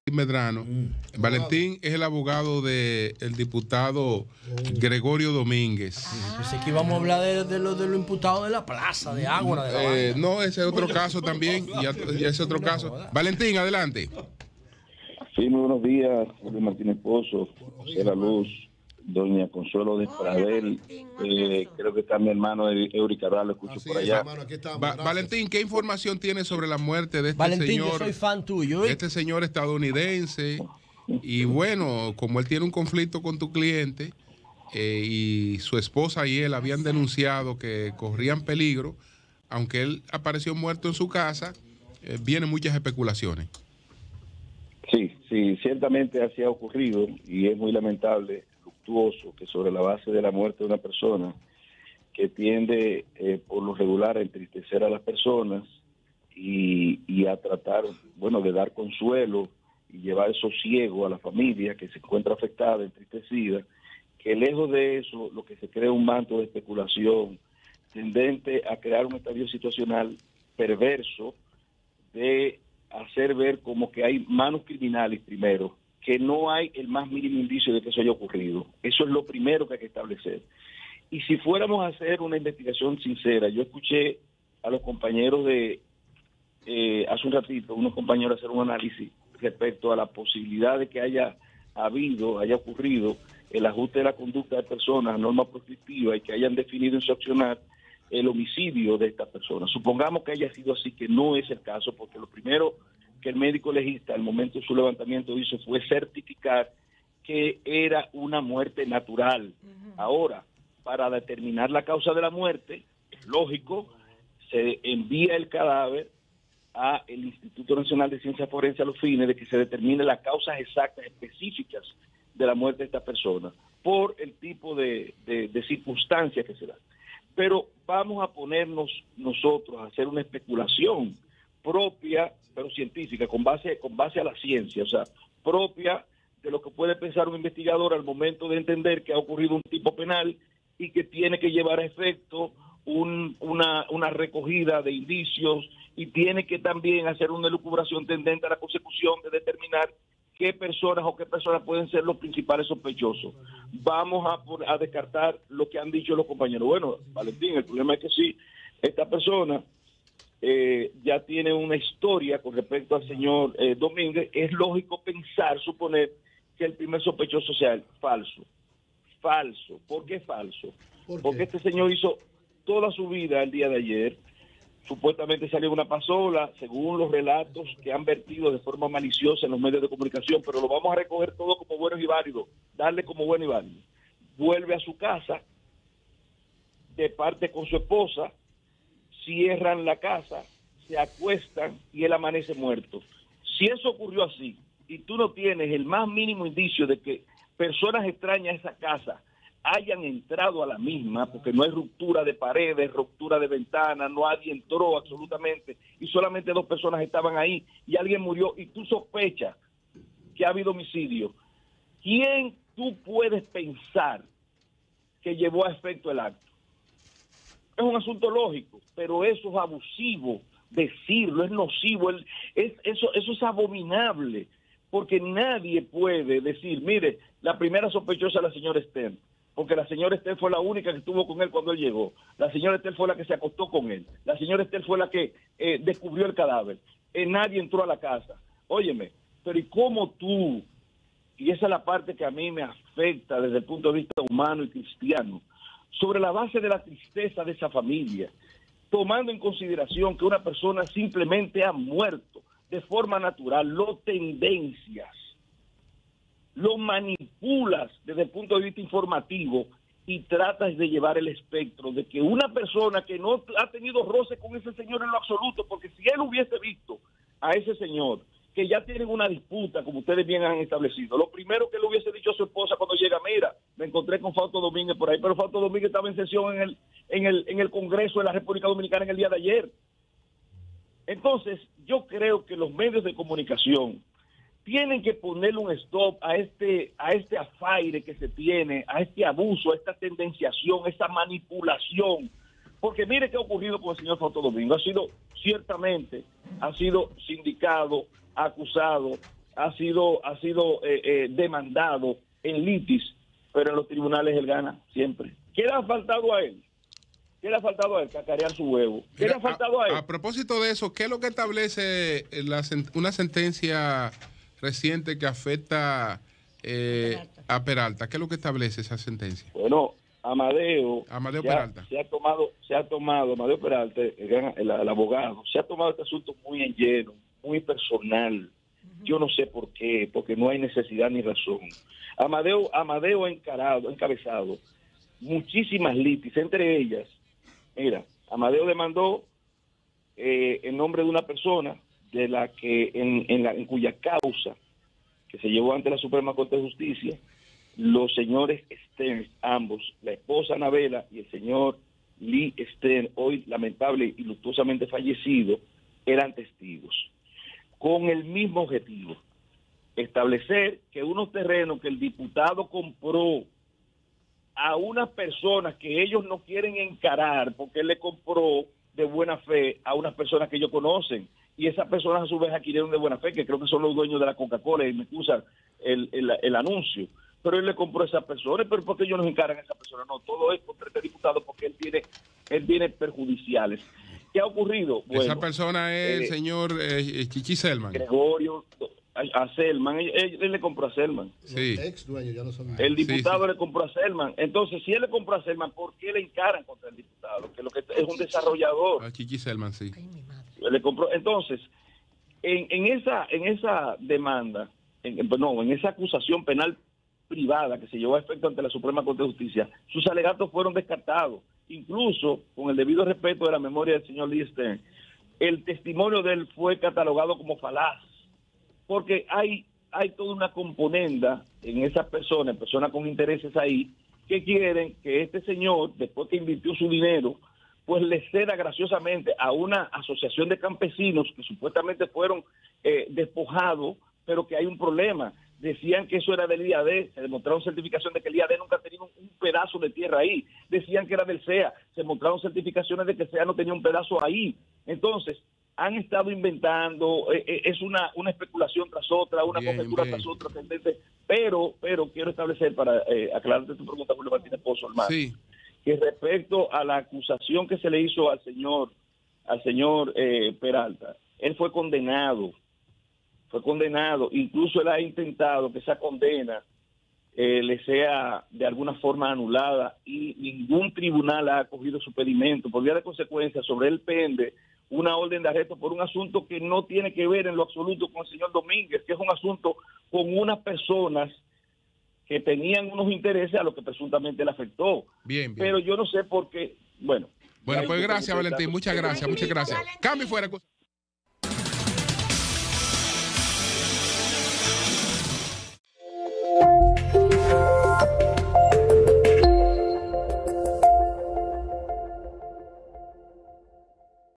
Medrano. Valentín es el abogado del diputado Gregorio Domínguez. Pensé que íbamos a hablar de lo imputado de la plaza, de Ágora, de la vaina. No, ese es otro caso también. Ya ese es otro caso. Valentín, adelante. Sí, muy buenos días, Julio Martínez Pozo, José La Luz, doña Consuelo de Pradel, creo que está mi hermano Eury Cabral, lo escucho por allá. Valentín, ¿qué información tienes sobre la muerte de este Valentín, señor? yo soy fan tuyo. Este señor estadounidense, y bueno, como él tiene un conflicto con tu cliente, y su esposa y él habían denunciado que corrían peligro, aunque él apareció muerto en su casa, vienen muchas especulaciones. Sí, ciertamente así ha ocurrido y es muy lamentable, luctuoso, que sobre la base de la muerte de una persona que tiende por lo regular a entristecer a las personas y a tratar, bueno, de dar consuelo y llevar sosiego a la familia que se encuentra afectada, entristecida, que lejos de eso lo que se crea un manto de especulación tendente a crear un estadio situacional perverso de hacer ver como que hay manos criminales primero, que no hay el más mínimo indicio de que eso haya ocurrido. Eso es lo primero que hay que establecer. Y si fuéramos a hacer una investigación sincera, yo escuché a los compañeros hace un ratito, unos compañeros hacer un análisis respecto a la posibilidad de que haya ocurrido el ajuste de la conducta de personas a normas prescriptivas y que hayan definido en su accionar el homicidio de esta persona. Supongamos que haya sido así, que no es el caso, porque lo primero que el médico legista al momento de su levantamiento hizo fue certificar que era una muerte natural. Ahora, para determinar la causa de la muerte, es lógico, se envía el cadáver a el Instituto Nacional de Ciencias Forenses a los fines de que se determine las causas exactas, específicas de la muerte de esta persona, por el tipo de circunstancias que se dan. Pero vamos a ponernos nosotros a hacer una especulación propia, pero científica, con base a la ciencia, o sea, propia de lo que puede pensar un investigador al momento de entender que ha ocurrido un tipo penal y que tiene que llevar a efecto una recogida de indicios y tiene que también hacer una elucubración tendente a la consecución de determinar qué personas pueden ser los principales sospechosos. Vamos a descartar lo que han dicho los compañeros. Bueno, Valentín, el problema es que sí, esta persona ya tiene una historia con respecto al señor Domínguez. Es lógico suponer que el primer sospechoso sea él. Falso. ¿Por qué falso? Porque este señor hizo toda su vida el día de ayer. Supuestamente salió una pasola, según los relatos que han vertido de forma maliciosa en los medios de comunicación, pero lo vamos a recoger todo como bueno y válido, darle como bueno y válido. Vuelve a su casa, departe con su esposa, cierran la casa, se acuestan y él amanece muerto. Si eso ocurrió así, y tú no tienes el más mínimo indicio de que personas extrañas a esa casa hayan entrado a la misma, porque no hay ruptura de paredes, ruptura de ventanas, nadie entró absolutamente, y solamente 2 personas estaban ahí, y alguien murió, y tú sospechas que ha habido homicidio, ¿quién tú puedes pensar que llevó a efecto el acto? Es un asunto lógico, pero eso es abusivo decirlo, es nocivo, eso es abominable, porque nadie puede decir, mire, la primera sospechosa es la señora Esther, porque la señora Estel fue la única que estuvo con él cuando él llegó. La señora Estel fue la que se acostó con él. La señora Estel fue la que descubrió el cadáver. Nadie entró a la casa. Óyeme, pero ¿y cómo tú? Y esa es la parte que a mí me afecta desde el punto de vista humano y cristiano. Sobre la base de la tristeza de esa familia, tomando en consideración que una persona simplemente ha muerto de forma natural, lo tendencias, lo manipulas desde el punto de vista informativo y tratas de llevar el espectro de que una persona que no ha tenido roce con ese señor en lo absoluto, porque si él hubiese visto a ese señor, que ya tienen una disputa, como ustedes bien han establecido, lo primero que le hubiese dicho a su esposa cuando llega, mira, me encontré con Fausto Domínguez por ahí, pero Fausto Domínguez estaba en sesión en el Congreso de la República Dominicana en el día de ayer. Entonces, yo creo que los medios de comunicación tienen que ponerle un stop a este afaire que se tiene, a este abuso, a esta tendenciación, a esta manipulación. Porque mire qué ha ocurrido con el señor Fausto Domingo. Ha sido sindicado, acusado, ha sido demandado en litis, pero en los tribunales él gana siempre. ¿Qué le ha faltado a él? ¿Qué le ha faltado a él? Cacarear su huevo. ¿Qué le ha faltado a él? A propósito de eso, ¿qué es lo que establece una sentencia reciente que afecta a Peralta? ¿Qué es lo que establece esa sentencia? Bueno, Amadeo Peralta se ha tomado Amadeo Peralta, el abogado, se ha tomado este asunto muy en lleno, muy personal. Yo no sé por qué, porque no hay necesidad ni razón. Amadeo ha encabezado muchísimas litis, entre ellas, mira, Amadeo demandó en nombre de una persona de la que en cuya causa que se llevó ante la Suprema Corte de Justicia, los señores Stern, ambos, la esposa Anabela y el señor Lee Stern, hoy lamentable y luctuosamente fallecido, eran testigos, con el mismo objetivo: establecer que unos terrenos que el diputado compró a unas personas que ellos no quieren encarar, porque él le compró de buena fe a unas personas que ellos conocen, y esas personas a su vez adquirieron de buena fe, que creo que son los dueños de la Coca-Cola, y me excusan el anuncio, pero él le compró a esas personas. Pero ¿por qué ellos nos encaran a esas personas? No, todo es contra este diputado porque él tiene perjudiciales. ¿Qué ha ocurrido? Bueno, esa persona es el señor Chichi Selman. Gregorio, a Selman, él le compró a Selman. Sí. Ex dueño, ya lo sabía. El diputado le compró a Selman. Entonces, si él le compró a Selman, ¿por qué le encaran contra el diputado? Que lo que es un desarrollador. A Chichi Selman, sí. Le compró. Entonces, en esa demanda, en esa acusación penal privada que se llevó a efecto ante la Suprema Corte de Justicia, sus alegatos fueron descartados. Incluso, con el debido respeto de la memoria del señor Lee Stern, el testimonio de él fue catalogado como falaz, porque hay toda una componenda en esas personas con intereses ahí, que quieren que este señor, después que invirtió su dinero, pues le ceda graciosamente a una asociación de campesinos que supuestamente fueron despojados, pero que hay un problema. Decían que eso era del IAD, se demostraron certificación de que el IAD nunca tenía un pedazo de tierra ahí. Decían que era del CEA, se mostraron certificaciones de que el CEA no tenía un pedazo ahí. Entonces, han estado inventando, es una especulación tras otra, una conjetura tras otra, pero quiero establecer, para aclararte tu pregunta, Julio Martínez Pozo, hermano, sí, que respecto a la acusación que se le hizo al señor Peralta, él fue condenado, incluso él ha intentado que esa condena le sea de alguna forma anulada, y ningún tribunal ha acogido su pedimento. Por vía de consecuencia, sobre él pende una orden de arresto por un asunto que no tiene que ver en lo absoluto con el señor Domínguez, que es un asunto con unas personas que tenían unos intereses a lo que presuntamente le afectó. Bien. Pero yo no sé por qué. Bueno, pues gracias, Valentín, muchas gracias. Cambio fuera.